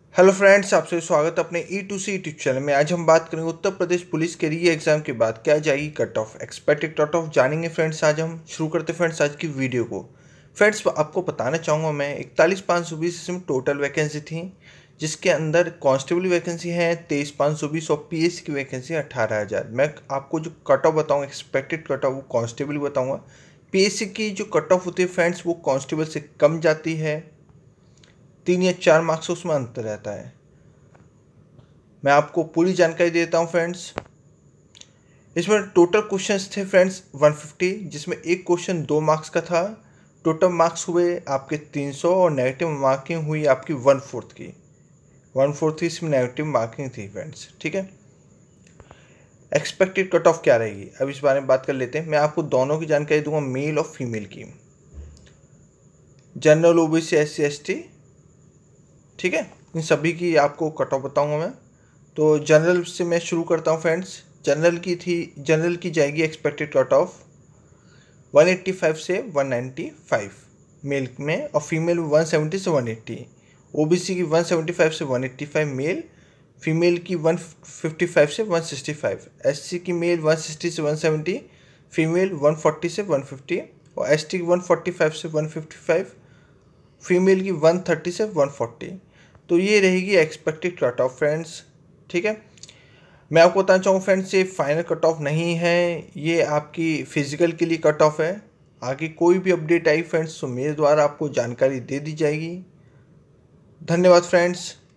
Hello friends, आपसे स्वागत है अपने E2C यूट्यूब चैनल में। आज हम बात करेंगे उत्तर प्रदेश पुलिस के री एग्ज़ाम के बाद क्या जाएगी cut off, expected cut off जानेंगे फ्रेंड्स। आज हम शुरू करते हैं फ्रेंड्स आज की वीडियो को। फ्रेंड्स आपको बताना चाहूँगा मैं 41,520 इसमें टोटल वैकेंसी थी, जिसके अंदर कांस्टेबल वैकेंसी है 23,520 और PSC की वैकेंसी 18,000। मैं आपको जो कट ऑफ बताऊँगा एक्सपेक्टेड कट ऑफ वो कांस्टेबल बताऊँगा। PSC की जो कट ऑफ होती है फ्रेंड्स वो कांस्टेबल से कम जाती है, 3 या 4 मार्क्स उसमें अंतर रहता है। मैं आपको पूरी जानकारी देता हूं फ्रेंड्स। इसमें टोटल क्वेश्चंस थे फ्रेंड्स 150, जिसमें एक क्वेश्चन 2 मार्क्स का था। टोटल मार्क्स हुए आपके 300 और नेगेटिव मार्किंग हुई आपकी 1/4 की। 1/4 की इसमें नेगेटिव मार्किंग थी फ्रेंड्स, ठीक है। एक्सपेक्टेड कट ऑफ क्या रहेगी अब इस बारे में बात कर लेते हैं। मैं आपको दोनों की जानकारी दूंगा, मेल और फीमेल की। जनरल, OBC, SC ST, ठीक है, इन सभी की आपको कट ऑफ बताऊंगा मैं। तो जनरल से मैं शुरू करता हूँ फ्रेंड्स। जनरल की जाएगी एक्सपेक्टेड कट ऑफ 185 से 195 मेल में, और फीमेल 170 से 180। OBC की 175 से 185 मेल, फीमेल की 155 से 165। SC की मेल 160 से 170, फीमेल 140 से 150, और ST की 145 से 155, फीमेल की 130 से 140। तो ये रहेगी एक्सपेक्टेड कट ऑफ फ्रेंड्स, ठीक है। मैं आपको बताना चाहूँगा फ्रेंड्स, ये फाइनल कट ऑफ नहीं है, ये आपकी फिजिकल के लिए कट ऑफ है। आगे कोई भी अपडेट आई फ्रेंड्स तो मेरे द्वारा आपको जानकारी दे दी जाएगी। धन्यवाद फ्रेंड्स।